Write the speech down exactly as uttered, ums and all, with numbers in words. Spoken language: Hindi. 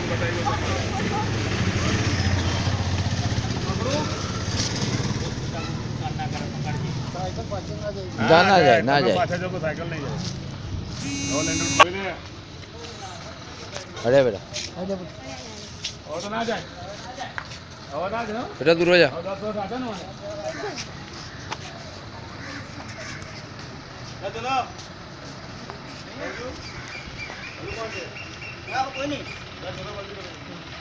जाना जाए ना जाए साइकिल नहीं जाए अरे बेटा और तो ना जाए और ना जाए बेटा दूर हो जा और दस आ जाए ना चलो कोई नहीं